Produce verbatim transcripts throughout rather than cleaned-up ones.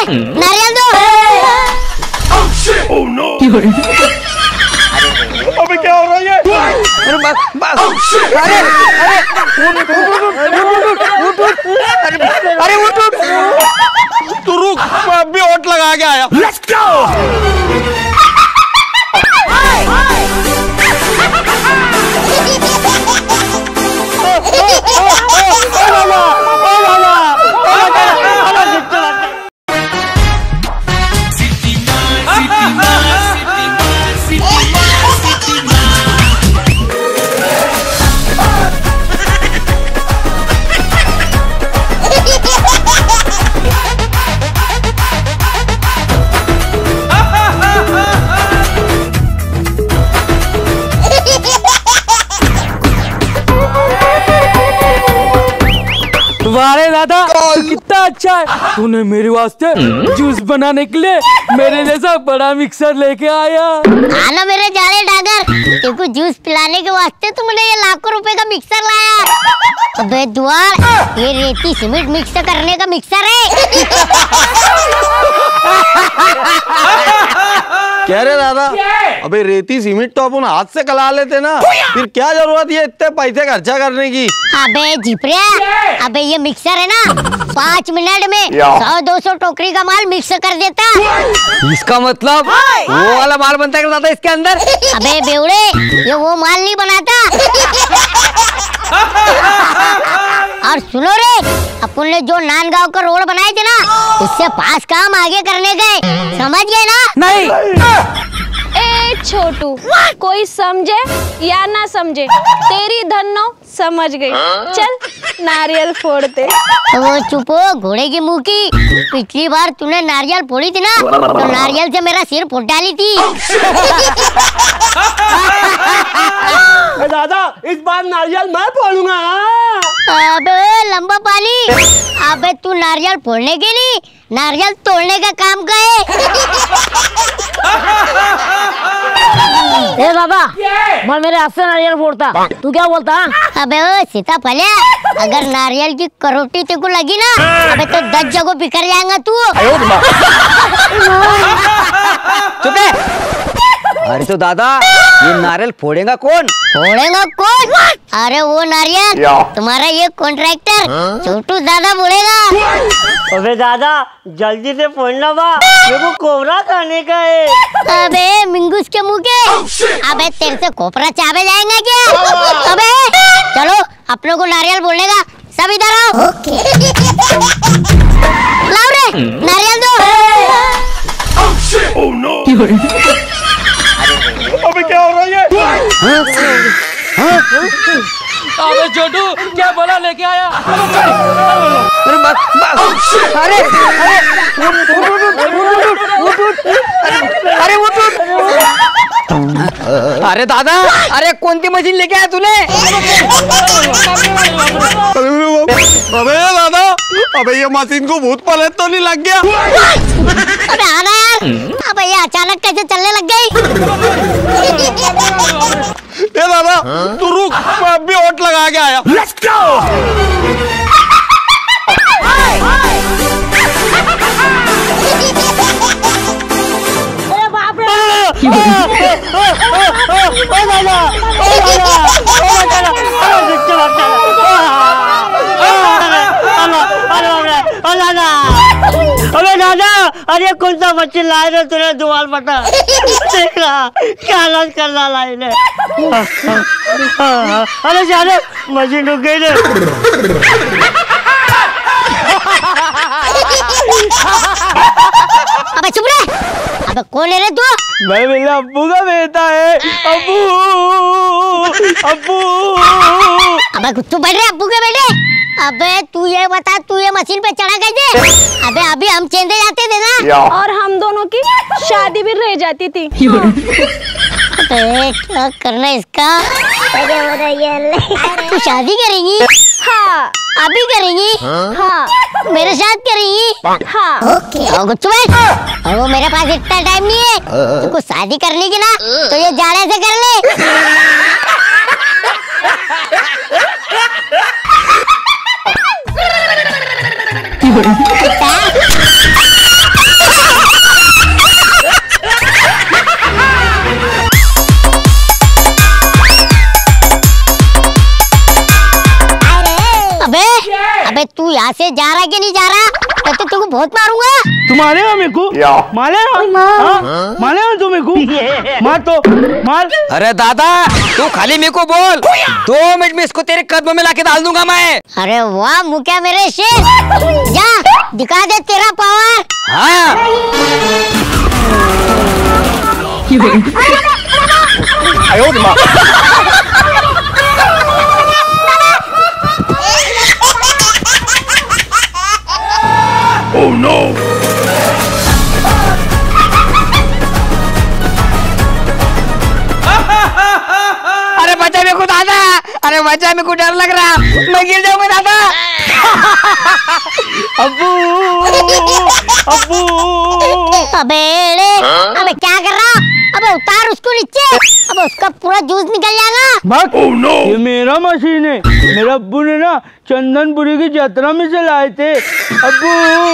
नारियल दो। oh, no. अबे क्या हो रहा है ये? अरे बस बस अरे अरे उठ उठ उठ अरे उठ उठ तू रुक, मैं अभी ओट लगा के आया। Let's go. वारे दादा तो कितना अच्छा है, तूने मेरे वास्ते जूस बनाने के लिए मेरे जैसा बड़ा मिक्सर लेके आया। आना मेरे जाले डागर, तेको जूस पिलाने के वास्ते तुमने ये लाखों रुपए का मिक्सर लाया। अबे दुआर, ये रेती सीमेंट मिक्स करने का मिक्सर है। क्या रे दादा? अबे रेती सीमेंट तो अपन हाथ से कला लेते ना, फिर क्या जरूरत है इतने पैसे खर्चा करने की? अबे जिपरिया, अबे ये मिक्सर है ना, पाँच मिनट में सौ दो सौ टोकरी का माल मिक्स कर देता। इसका मतलब वो वाला माल बनता है दादा इसके अंदर? अबे बेवड़े, ये वो माल नहीं बनाता। और सुनो रे, अपन ने जो नांदगांव का रोड बनाए थे ना, उससे पास काम आगे करने गए, समझ गए ना? नहीं। ए छोटू, कोई समझे या ना समझे, तेरी धन्नो समझ गई। चल नारियल फोड़ते। तो वो चुपो घोड़े की मुंह की, पिछली बार तूने नारियल फोड़ी थी ना, तो नारियल से मेरा सिर फुट डाली थी। दादा इस बार नारियल मैं फोड़ूंगा। अबे लंबा पानी, अबे तू नारियल फोड़ने के नहीं, नारियल तोड़ने का काम का है। ए दादा, मैं मेरे हाथ से नारियल फोड़ता, तू क्या बोलता? अबे ओ सीताफलिया, अगर नारियल की करोटी तेरे को लगी ना, अबे तो दस जगह बिखर जाएगा तू। चुप है। अरे तो दादा ये नारियल फोड़ेगा कौन? फोड़ेगा कौन? अरे वो नारियल तुम्हारा ये कॉन्ट्रैक्टर छोटू दादा फोड़ेगा। अबे दादा जल्दी से फोड़ना बा, मेरे को कोबरा खाने का है। अबे मिंगूस के मुंह के, अबे तेरे से कोपरा चावे जाएगा क्या? अबे चलो अपनों को नारियल फोड़ने का, सब इधर आओ। लाओ रे नारियल दो। oh, no. अबे क्या हो रहा है ये? अबे छोटू क्या बोला लेके आया? अरे बस बस अरे अरे उठ उठ अरे उठ उठ अरे दादा, अरे कौन सी मशीन लेके आया तूने? अबे दादा, अबे ये मशीन को भूत पलट तो नहीं लग गया? अबे आना यार, अबे ये अचानक कैसे चलने लग गई? ए दादा तू रुक, मैं अभी ओट लगा के आया। Let's go! अरे बाप रे! ओ दादा, ओ दादा, ओ दादा, अरे बिच्चे बच्चे, ओ दादा, अबे दादा, अरे कौन सा मच्छी लाए रे तूने दुआल पटा? देख रहा क्या हालत कर रहा लाई ने। अरे जाने मशीन रुक गई रे। अबे चुप रहे, अबे कौन है रे तू? मैं मेरे अब्बू का बेटा है। अब्बू अब्बू। अबे तू बैठ रहे अब्बू के बेटे। अबे तू ये बता, तू ये मशीन पे चढ़ा कैसे? अबे अभी हम चेंदे जाते थे ना, और हम दोनों की शादी भी रह जाती थी। अरे क्या करना इसका? तू शादी करेंगी? हाँ। अभी करेंगी? हाँ। मेरे साथ करेंगी? हाँ। और गुच्चू बैठ, और वो मेरे पास इतना टाइम नहीं है, तुमको शादी करने की ना, तो ये जाड़े से कर ले। बहुत मारूंगा। तुम्हारे हो मेरे को मारे हो हाँ? मारे हो तुम मेरे को मार तो मार। अरे दादा तू खाली मेरे को बोल, दो मिनट में इसको तेरे कदमों में लाके डाल दूंगा मैं। अरे वाह मुखिया मेरे शेर, जा दिखा दे तेरा पावर। हाँ आयो दिमाग। Oh no! अरे बच्चा मेरे को दादा, अरे बच्चा मेरे को डर लग रहा, मैं गिर जाऊंगा दादा। अब्बू अब्बू। अबे अबे क्या कर रहा? अबे उतार उसको नीचे, अब उसका पूरा जूस निकल जाएगा। बक oh, no. ये मेरा मशीन है, मेरे अब्बू ने ना चंदनपुरी की यात्रा में से लाए थे। अब्बू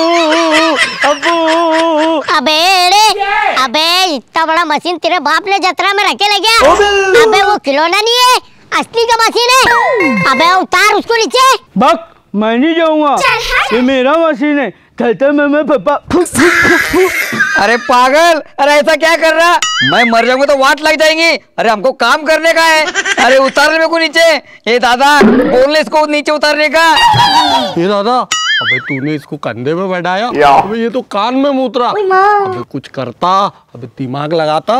अब्बू। अबे अबे इतना बड़ा मशीन तेरे बाप ने यात्रा में रखे ले गया? अबे वो खिलौना नहीं है, असली का मशीन है। अबे उतार उसको नीचे। बक मैं नहीं जाऊंगा, ये मेरा मशीन है। कहते मैं मैं पापा। अरे पागल, अरे ऐसा क्या कर रहा? मैं मर जाऊंगा तो वाट लग जाएंगी। अरे हमको काम करने का है। अरे उतारने मेरे को नीचे। ये दादा बोलने इसको नीचे उतारने का। ये दादा अबे तूने इसको कंधे में बैठाया, अबे ये तो कान में मूतरा। अबे कुछ करता, अबे दिमाग लगाता।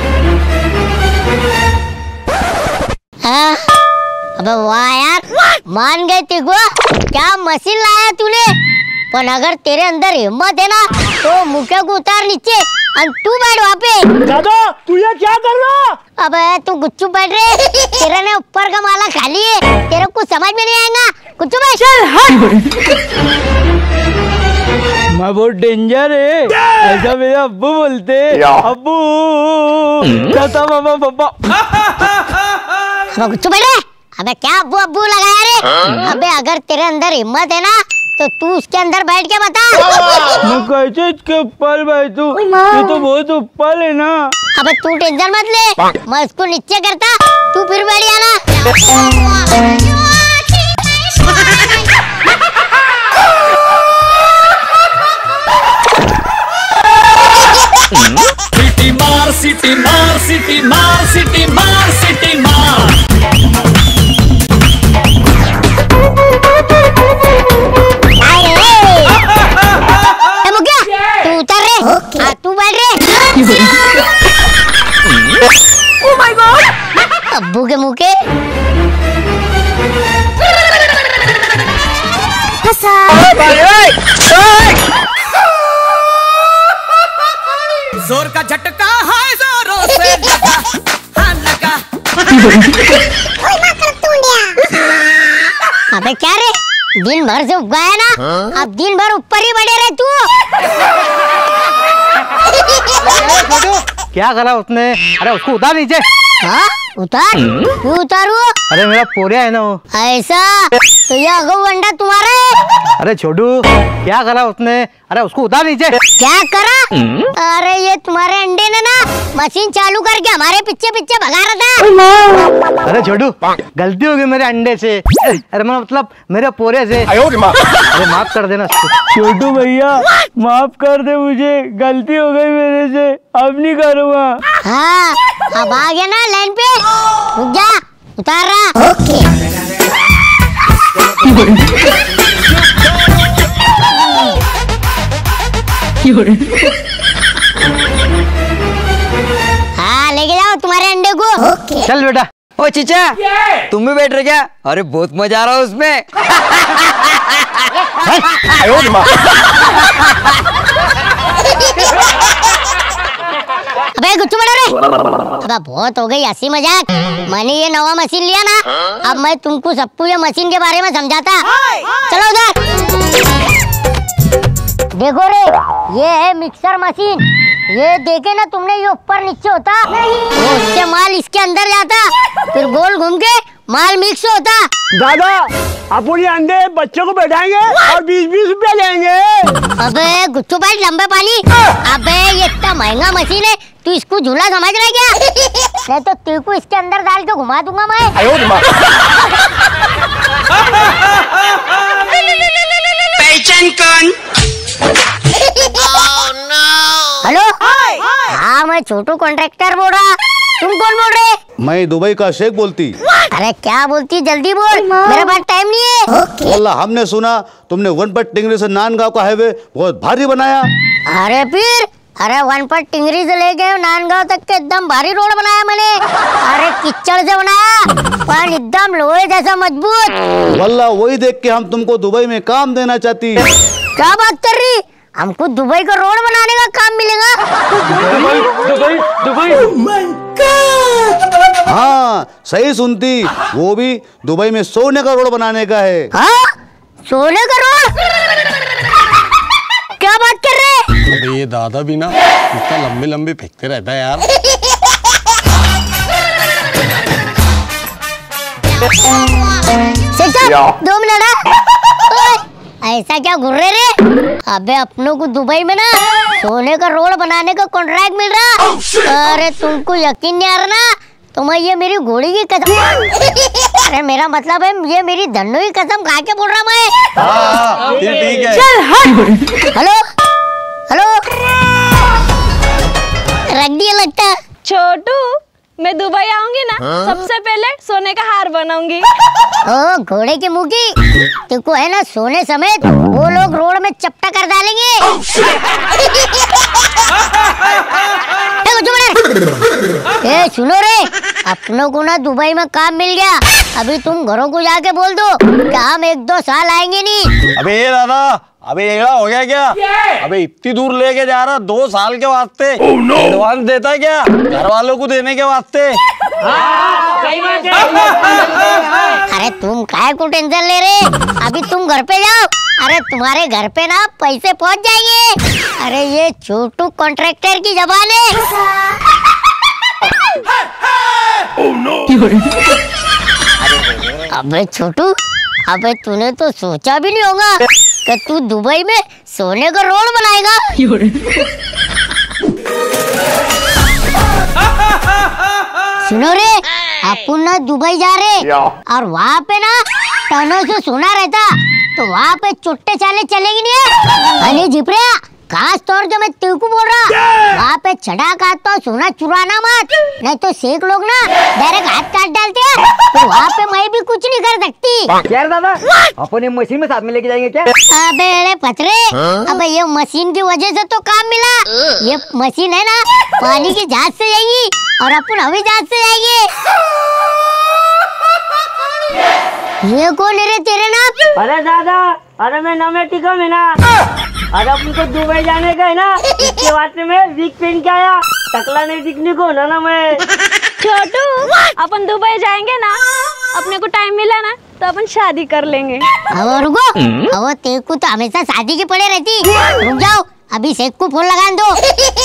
हाँ? अबे वाह यार, मान गए तेरे को, क्या मशीन लाया तूने। पर अगर तेरे अंदर हिम्मत है ना तो मुखिया को उतार नीचे और तू बैठ वहाँ पे। दादा तू ये क्या कर रहा? अबे तू गुच्चू बैठ रहे, तेरे ने ऊपर का माला खाली है, तेरे को समझ में नहीं आएगा। गुच्चू बैठ। चल हट। मैं बहुत डेंजर है, ऐसा मेरे अब्बू बोलते। अब्बू दादा बाबा पापा। अबे गुच्चू बैठ रहे, अबे क्या अब्बू अब्बू लगाया रे। अबे अगर तेरे अंदर हिम्मत है ना तो तू उसके अंदर बैठ के बता। मैं कैसे इसके ऊपर बैठूं? ये तो बहुत ऊपर है ना। अबे तू टेंशन मत ले, मैं इसको नीचे करता, तू फिर बैठ जाना। सिटी मार सिटी मार सिटी मार सिटी मार सिटी मार। तू उतर रे, हाँ तू बैठ रे। ओह माय गॉड, अब्बू के मुंह के जोर का झटका है, जोरों से लगा, हाँ लगा। अबे क्या रे, दिन भर से उगाया ना, अब दिन भर ऊपर ही बैठे रहे तू। क्या करा उसने? अरे उसको उतार नीचे। हाँ उतार, क्यों उतारू? अरे मेरा पोरिया है ना वो। ऐसा तो ये अगो वंडा तुम्हारा है। अरे छोटू क्या करा उसने? अरे उसको उतार नीचे। क्या करा? अरे ये तुम्हारे अंडे ने ना मशीन चालू करके हमारे पीछे पीछे भगा रहा था। अरे छोटू गलती हो गई मेरे अंडे से, अरे मतलब मेरे पोरे से। अरे माफ कर देना छोटू भैया, माफ कर दे मुझे, गलती हो गई मेरे से, अब नहीं करूँगा। हाँ अब आ गया ना लाइन पे, रुक जा, उतार रहा। ओके। हाँ लेके जाओ तुम्हारे अंडे को। चल बेटा। ओ चीचा तुम भी बैठ रहे क्या? अरे बहुत मजा आ रहा है उसमें। अबे गुच्चू बड़ा रे, अबे बहुत हो गई हंसी मजाक। मैंने ये नवा मशीन लिया ना, अब मैं तुमको सबको ये मशीन के बारे में समझाता। चलो उधर देखो रे, ये है मिक्सर मशीन। ये देखे ना तुमने, ये ऊपर नीचे होता, वो उससे माल इसके अंदर जाता, फिर गोल घूम के माल मिक्स होता। दादा अपन ये अंडे बच्चों को बैठाएंगे और बीस बीस रुपया लेंगे। अबे गुच्चू भाई लंबे पानी, अबे ये इतना महंगा मशीन है, तू इसको झूला समझ रहा है क्या? नहीं तो तेरे को इसके अंदर डाल के घुमा दूंगा मैं। पहचान कौन? हेलो, हाँ मैं छोटू कॉन्ट्रैक्टर बोल रहा। तुम कौन बोल रहे? मैं दुबई का शेख बोलती। अरे क्या बोलती, जल्दी बोल, मेरे पास टाइम नहीं है। वल्लाह हमने सुना तुमने वनपट टिंगरी से नांदगांव का हाईवे बहुत भारी बनाया। अरे फिर, अरे वनपट टिंगरी से लेके नांदगांव तक के एकदम भारी रोड बनाया मैंने। अरे कीचड़ से बनाया, पर एकदम लोहे जैसा मजबूत। वल्लाह वही देख के हम तुमको दुबई में काम देना चाहती। क्या बात कर रही? हमको दुबई का रोड बनाने का काम मिलेगा? दुबई दुबई हाँ सही सुनती, वो भी दुबई में सोने का रोड बनाने का है। हाँ? सोने का रोड? क्या बात कर रहे? अबे ये दादा भी ना इतना लंबे लंबे फेंकते रहता है यार। दो मिनट, ऐसा क्या घूर रहे रे? अबे अपनों को दुबई में ना सोने का रोड बनाने का कॉन्ट्रैक्ट मिल रहा। अरे तुमको यकीन नहीं आ रहा ना, तो मैं ये मेरी घोड़ी की कसम अरे मेरा मतलब है ये मेरी धन्नो की कसम खा के बोल रहा मैं। हाँ, ठीक है। चल हट। हेलो हेलो, रख दिया लगता। छोटू, मैं दुबई आऊंगी ना, सबसे पहले सोने का हार बनाऊंगी। ओ घोड़े की मुंह की, तुमको है ना सोने समेत वो लोग रोड में चपटा कर डालेंगे। ए सुनो रे, अपनों को ना दुबई में काम मिल गया। अभी तुम घरों को जाके बोल दो कि हम एक दो साल आएंगे नहीं। अबे ये दादा, अबे एड़ा हो गया क्या? अबे इतनी दूर लेके जा रहा, दो साल के वास्ते एडवांस देता है क्या घर वालों को देने के वास्ते? अरे तुम काय को टेंशन ले रहे? अभी तुम घर पे जाओ, अरे तुम्हारे घर पे ना पैसे पहुंच जाएंगे। अरे ये छोटू कॉन्ट्रैक्टर की जबान है। अबे छोटू, अबे तूने तो सोचा भी नहीं होगा कि तू दुबई में सोने का रोड बनाएगा। सुनो रे, अपन ना दुबई जा रहे और वहाँ पे ना टनों से सोना रहता, तो वहाँ पे चुट्टे चाले चलेगी नहीं है। अरे जिपरिया, खास तौर जो मैं तेको बोल रहा, वहाँ पे चढ़ा काट तो सोना चुराना मत, नहीं तो शेख लोग ना डायरेक्ट हाथ काट डालते हैं। तो वहाँ पे मैं भी कुछ नहीं कर सकती। यार दादा, अपन ये मशीन में साथ में लेके जाएंगे क्या? अबे अरे पथरे, अबे ये मशीन की वजह से तो काम मिला। ये मशीन है ना पानी की जहाज से जाएगी और अपन हवाई जहाज से जाएंगे। ये कौन है रे तेरे नाम? अरे दादा, अरे मैं नाम है टिका में ना, अरे अपन को दुबई जाने का है ना, इसके वास्ते में विग पहन के आया, टकला नहीं दिखने को ना ना मैं। छोटू, अपन दुबई जाएंगे ना, अपने को टाइम मिला ना तो अपन शादी कर लेंगे। अब रुको, अब तेरे को तो हमेशा शादी की पड़े रहती। रुक जाओ, अभी शेख को फोन लगा दो।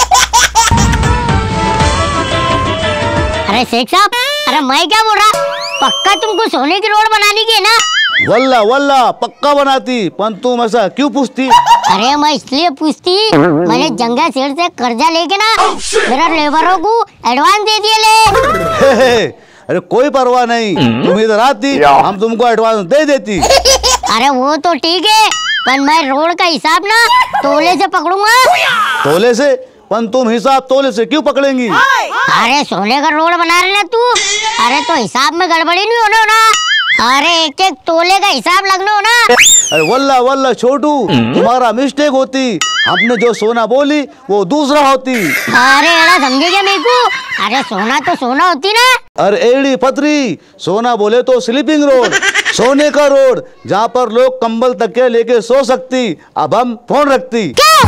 अरे शेख साहब, अरे मैं क्या बोल रहा, पक्का तुमको सोने की रोड बनाने की है ना? वल्ला वल्ला पक्का बनाती, पर तुम ऐसा क्यों पूछती? अरे मैं इसलिए पूछती, मैंने जंगा सेठ से कर्जा लेके ना मेरा लेबरों को एडवांस दे दिए ले। हे हे, अरे कोई परवाह नहीं, तुम इधर आती हम तुमको एडवांस दे देती। अरे वो तो ठीक है, पर मैं रोड का हिसाब ना तोले से पकड़ूंगा। तोले से? पर तुम हिसाब तोले से क्यों पकड़ेंगी? अरे सोने का रोड बना रहे ना तू, अरे तो हिसाब में गड़बड़ी नहीं होना ना। अरे एक एक तोले का हिसाब लगना हो ना। अरे वल्ला वल्ला छोटू, तुम्हारा मिस्टेक होती, हमने जो सोना बोली वो दूसरा होती। अरे एड़ा समझे क्या मेरे को? अरे सोना तो सोना होती ना। अरे एड़ी पतरी, सोना बोले तो स्लीपिंग रोड, सोने का रोड जहाँ पर लोग कंबल तकिया लेके सो सकती, अब हम फोन रखती।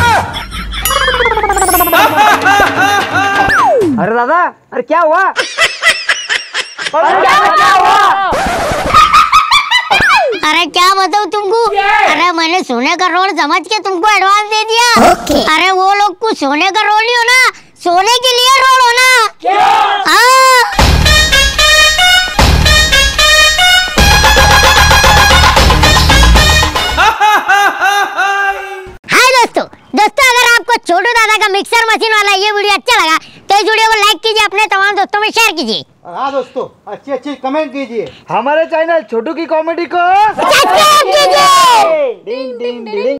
अरे दादा, अरे क्या हुआ? क्या हुआ? अरे क्या बताऊँ तुमको? अरे मैंने सोने का रोड समझ के तुमको एडवांस दे दिया। अरे वो लोग को सोने का रोड नहीं होना, सोने के लिए रोड होना। हाँ। हाय दोस्तों, दोस्तों अगर आपको छोटू दादा का मिक्सर मशीन वाला ये वीडियो अच्छा लगा तो इस वीडियो को लाइक कीजिए, अपने तमाम दोस्तों में शेयर कीजिए। हाँ दोस्तों, अच्छी अच्छी कमेंट कीजिए। हमारे चैनल छोटू की कॉमेडी को सब्सक्राइब कीजिए। डिंग डिंग डिंग।